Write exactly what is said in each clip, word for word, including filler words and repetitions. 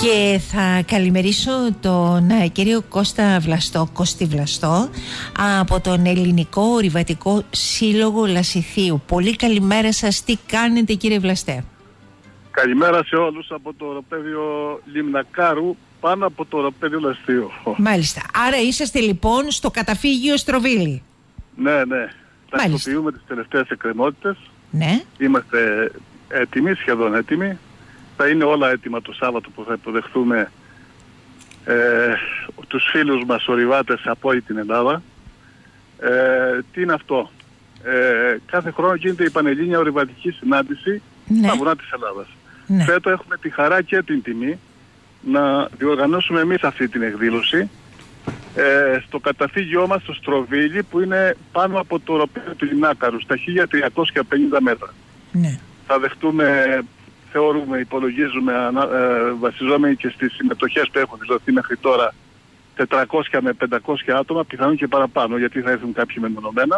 Και θα καλημερίσω τον uh, κύριο Κώστα Βλαστό, Κώστη Βλαστό, από τον Ελληνικό Ορειβατικό Σύλλογο Λασιθίου. Πολύ καλημέρα σας. Τι κάνετε, κύριε Βλαστέ? Καλημέρα σε όλους από το οροπέδιο Λιμνακάρου, πάνω από το οροπέδιο Λασιθίου. Μάλιστα. Άρα είσαστε λοιπόν στο καταφύγιο Στροβίλη. Ναι, ναι. Τακτοποιούμε τις τελευταίες εκκρεμότητες. Ναι. Είμαστε έτοιμοι, σχεδόν έτοιμοι. Θα είναι όλα έτοιμα το Σάββατο που θα υποδεχθούμε ε, τους φίλους μας ορειβάτες από όλη την Ελλάδα. Ε, τι είναι αυτό? Ε, κάθε χρόνο γίνεται η Πανελλήνια Ορειβατική Συνάντηση, ναι, στα βουνά της Ελλάδας. Ναι. Φέτος έχουμε τη χαρά και την τιμή να διοργανώσουμε εμείς αυτή την εκδήλωση ε, στο καταφύγιό μας στο Στροβίλι, που είναι πάνω από το οροπέδιο του Λιμνάκαρου, στα χίλια τριακόσια πενήντα μέτρα. Ναι. Θα δεχτούμε, θεωρούμε, υπολογίζουμε, ε, βασιζόμενοι και στις συμμετοχές που έχουν δηλωθεί μέχρι τώρα, τετρακόσια με πεντακόσια άτομα, πιθανόν και παραπάνω, γιατί θα έρθουν κάποιοι μεμονωμένα.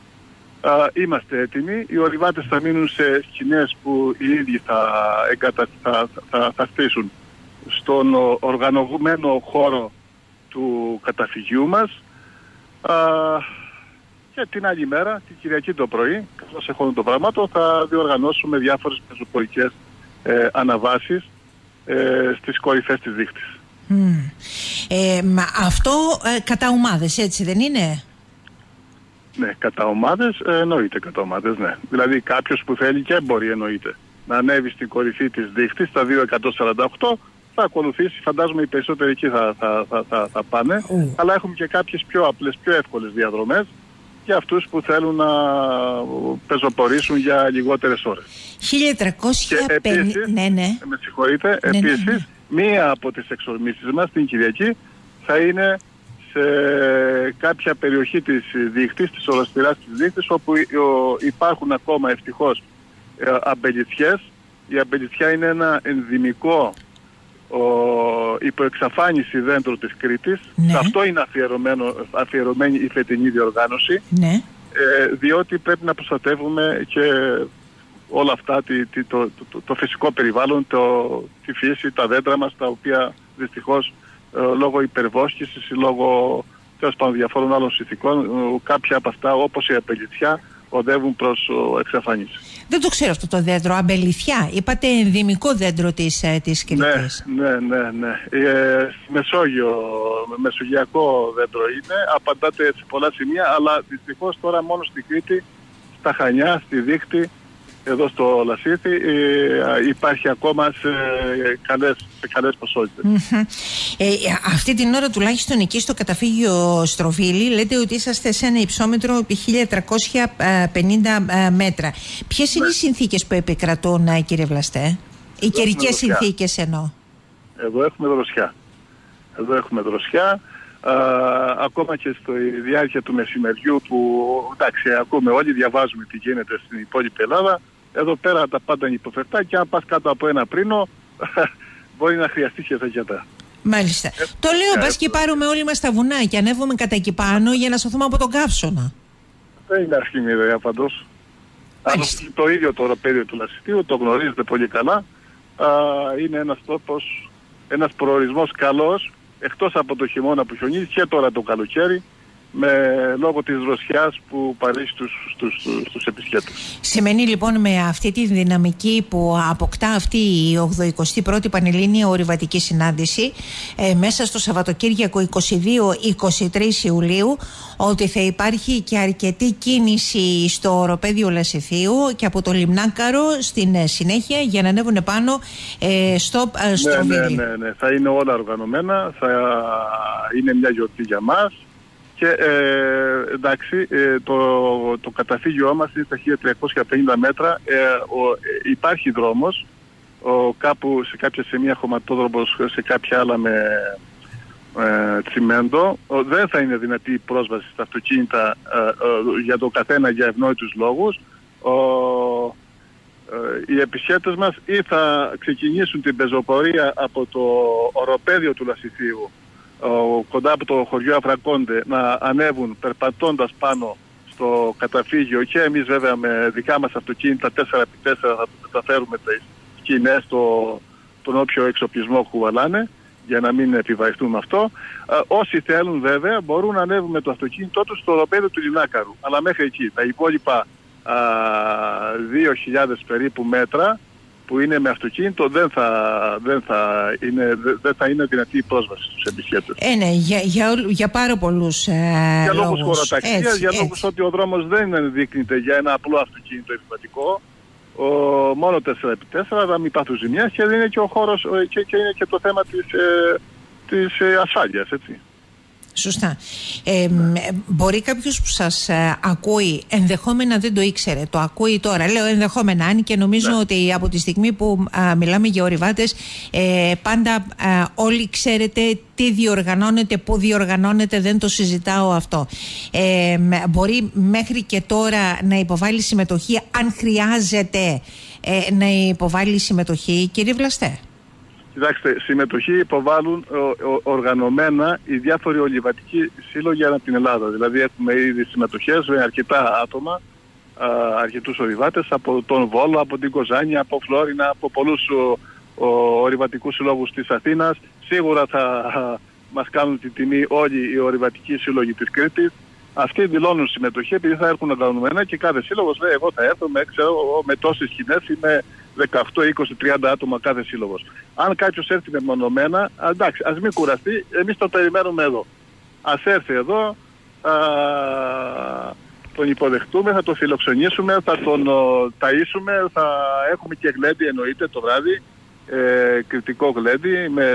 Uh, είμαστε έτοιμοι. Οι ορειβάτες θα μείνουν σε σκηνές που οι ίδιοι θα, εγκατα... θα, θα, θα στήσουν στον οργανωμένο χώρο του καταφυγιού μας. Uh, και την άλλη μέρα, την Κυριακή το πρωί, καθώς εχόντων το πράγματο, θα διοργανώσουμε διάφορες πεζοπορικές ε, αναβάσεις ε, στις κορυφές της δίχτης. Mm. Ε, μα αυτό ε, κατά ομάδες, έτσι δεν είναι? Ναι, κατά ομάδες, ε, εννοείται κατά ομάδες, ναι. Δηλαδή κάποιος που θέλει και μπορεί, εννοείται, να ανέβει στην κορυφή της δίχτης, στα δύο χιλιάδες εκατόν σαράντα οκτώ, θα ακολουθήσει, φαντάζομαι οι περισσότεροι εκεί θα, θα, θα, θα, θα πάνε, mm. αλλά έχουμε και κάποιες πιο απλές, πιο εύκολες διαδρομές για αυτούς που θέλουν να πεζοπορήσουν για λιγότερες ώρες. χίλια τριακόσια πενήντα, επίσης, ναι, ναι. με συγχωρείτε, ναι, επίσης, ναι, ναι. μία από τις εξορμήσεις μας την Κυριακή θα είναι σε κάποια περιοχή της δίχτης, της οροσπυράς της δίχτης, όπου υπάρχουν ακόμα ευτυχώς αμπελιθιές. Η αμπελιθιά είναι ένα ενδυμικό ο, υποεξαφάνιση δέντρο της Κρήτης. Ναι. Σε αυτό είναι αφιερωμένο, αφιερωμένη η φετινή διοργάνωση, ναι. ε, διότι πρέπει να προστατεύουμε και όλα αυτά, τη, τη, το, το, το φυσικό περιβάλλον, το, τη φύση, τα δέντρα μας, τα οποία δυστυχώς λόγω υπερβόσκησης ή λόγω τέλος πάντων διαφόρων άλλων συνθηκών, κάποια από αυτά, όπως η αμπελιθιά, οδεύουν προς εξαφάνιση. Δεν το ξέρω αυτό το δέντρο, αμπελιθιά. Είπατε ενδυμικό δέντρο της, της Κρήτης. Ναι, ναι, ναι, ναι. Ε, Μεσόγειο, μεσογειακό δέντρο είναι, απαντάτε σε πολλά σημεία, αλλά δυστυχώς τώρα μόνο στην Κρήτη, στα Χανιά, στη Δίχτη, εδώ στο Λασίθι, ε, υπάρχει ακόμα σε καλές, σε καλές ποσότητες. Mm-hmm. Ε, αυτή την ώρα τουλάχιστον εκεί στο καταφύγιο Στροβίλι λέτε ότι είσαστε σε ένα υψόμετρο επί χίλια τριακόσια πενήντα μέτρα. Ποιες είναι, ναι, οι συνθήκες που επικρατούν, κύριε Βλαστέ? Οι καιρικές συνθήκες εννοώ. Εδώ έχουμε δροσιά. Εδώ έχουμε δροσιά. Α, ακόμα και στη διάρκεια του μεσημεριού που, εντάξει, ακούμε όλοι, διαβάζουμε τι γίνεται στην υπόλοιπη Ελλάδα. Εδώ πέρα τα πάντα είναι υποφερτά και αν πας κάτω από ένα πρίνο μπορεί να χρειαστεί και θεκετά. Μάλιστα. Ε, το λέω, πας και πάρουμε όλοι μας τα βουνά και ανέβουμε κατά εκεί πάνω για να σωθούμε από τον καύσωνα. Δεν είναι αρχική ιδέα παντός. Το ίδιο το οροπέδιο του Λασιθίου, το γνωρίζετε πολύ καλά. Α, είναι ένας τόπος, ένας προορισμός καλός, εκτός από το χειμώνα που χιονίζει και τώρα το καλοκαίρι, με λόγω της δροσιάς που παρέχει στους, στους, στους, στους επισκέπτες. Σημαίνει λοιπόν με αυτή τη δυναμική που αποκτά αυτή η ογδοηκοστή πρώτη Πανελλήνια Ορειβατική Συνάντηση ε, μέσα στο Σαββατοκύριακο είκοσι δύο είκοσι τρεις Ιουλίου, ότι θα υπάρχει και αρκετή κίνηση στο οροπέδιο Λασιθίου και από το Λιμνάκαρο στην συνέχεια για να ανέβουν πάνω ε, στο ε, Στροβίλι. Ναι, ναι, ναι, ναι. Θα είναι όλα οργανωμένα, θα είναι μια γιορτή για μας. Και ε, εντάξει, ε, το, το καταφύγιό μας είναι στα χίλια τριακόσια πενήντα μέτρα. Ε, ο, ε, υπάρχει δρόμος, ο, κάπου σε κάποια σημεία χωματόδρομος, σε κάποια άλλα με ε, τσιμέντο. Ο, δεν θα είναι δυνατή η πρόσβαση στα αυτοκίνητα ε, ε, για το καθένα για ευνόητους λόγους. Ο, ε, οι επισκέπτες μας ή θα ξεκινήσουν την πεζοπορία από το οροπέδιο του Λασιθίου, Ο, κοντά από το χωριό Αφρακόντε, να ανέβουν περπατώντας πάνω στο καταφύγιο, και εμείς βέβαια με δικά μας αυτοκίνητα τέσσερα επί τέσσερα θα μεταφέρουμε τις σκηνές, το, τον όποιο εξοπλισμό κουβαλάνε, για να μην επιβαρυνθούν με αυτό. Ε, όσοι θέλουν βέβαια μπορούν να ανέβουν με το αυτοκίνητό τους στο οροπέδιο του Λιμνάκαρου. Αλλά μέχρι εκεί. Τα υπόλοιπα δύο χιλιάδες περίπου μέτρα που είναι με αυτοκίνητο δεν θα, δεν θα, είναι, δεν θα είναι δυνατή η πρόσβαση στους επισκέπτες. Ε, ναι, για, για, για πάρα πολλούς ε, για λόγους. λόγους χωροταξίας, για έτσι. λόγους ότι ο δρόμος δεν ενδείκνυται για ένα απλό αυτοκίνητο επιβατικό. Ο, μόνο τέσσερα επί τέσσερα, θα μην πάθουν ζημιές και είναι και ο χώρος και, και είναι και το θέμα της, ε, της ε, ασφάλειας, έτσι. Σωστά. Ε, ναι. Μπορεί κάποιος που σας ε, ακούει, ενδεχόμενα δεν το ήξερε, το ακούει τώρα. Λέω ενδεχόμενα, αν και νομίζω ναι. ότι από τη στιγμή που α, μιλάμε για ορειβάτες, ε, πάντα α, όλοι ξέρετε τι διοργανώνεται, πού διοργανώνεται, δεν το συζητάω αυτό. Ε, μπορεί μέχρι και τώρα να υποβάλει συμμετοχή, αν χρειάζεται ε, να υποβάλει συμμετοχή, κύριε Βλαστέ. Κοιτάξτε, συμμετοχή υποβάλλουν ο, ο, οργανωμένα οι διάφοροι ορειβατικοί σύλλογοι ανά την Ελλάδα. Δηλαδή έχουμε ήδη συμμετοχές με αρκετά άτομα, α, αρκετούς ορειβάτες από τον Βόλο, από την Κοζάνη, από Φλόρινα, από πολλούς ορειβατικούς συλλόγους της Αθήνας. Σίγουρα θα α, μας κάνουν τη τιμή όλοι οι ορειβατικοί σύλλογοι της Κρήτης. Αυτοί δηλώνουν συμμετοχή επειδή θα έρθουν οργανωμένα και κάθε σύλλογος λέει εγώ θα έρθω με, ξέρω, με τόσες σκηνές ή με δεκαοκτώ, είκοσι, τριάντα άτομα κάθε σύλλογος. Αν κάποιος έρθει μεμονωμένα, εντάξει, ας μην κουραστεί, εμείς το περιμένουμε εδώ. Ας έρθει εδώ, α, τον υποδεχτούμε, θα τον φιλοξενήσουμε, θα τον ο, ταΐσουμε, θα έχουμε και γλέντι εννοείται το βράδυ, ε, κριτικό γλέντι με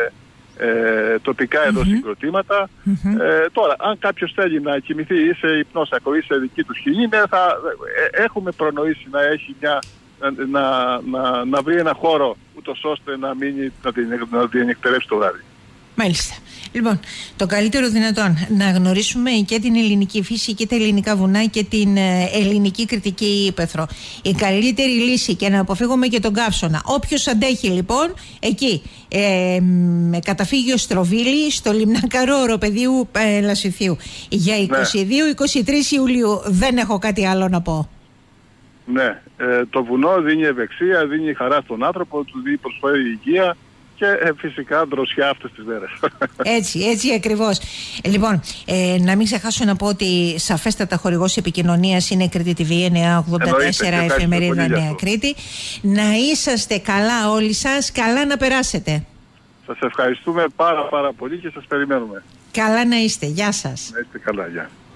ε, τοπικά εδώ mm-hmm. συγκροτήματα. Mm-hmm. Ε, τώρα, αν κάποιος θέλει να κοιμηθεί ή σε υπνόσακο ή σε δική του σκηνή, ναι, θα ε, έχουμε προνοήσει να έχει μια Να, να, να βρει ένα χώρο ούτως ώστε να μείνει, να διενεκτερεύσει το βράδυ. Μάλιστα. Λοιπόν, το καλύτερο δυνατόν να γνωρίσουμε και την ελληνική φύση και τα ελληνικά βουνά και την ελληνική κρητική ύπαιθρο. Η καλύτερη λύση και να αποφύγουμε και τον καύσωνα. Όποιος αντέχει λοιπόν, εκεί ε, με καταφύγιο Στροβίλη στο Λιμνάκαρο Οροπεδίου ε, Λασιθίου. Για είκοσι δύο είκοσι τρεις Ιουλίου δεν έχω κάτι άλλο να πω. Ναι, ε, το βουνό δίνει ευεξία, δίνει χαρά στον άνθρωπο, του δίνει προσφέρει υγεία και ε, φυσικά δροσιά αυτές τις μέρες. Έτσι, έτσι ακριβώς. Ε, λοιπόν, ε, να μην ξεχάσω να πω ότι σαφέστατα χορηγός επικοινωνίας είναι Κρήτη τι βι εννιακόσια ογδόντα τέσσερα, εφημερίδα Νέα Κρήτη. Να είσαστε καλά όλοι σας, καλά να περάσετε. Σας ευχαριστούμε πάρα πάρα πολύ και σας περιμένουμε. Καλά να είστε, γεια σας. Να είστε καλά, γεια.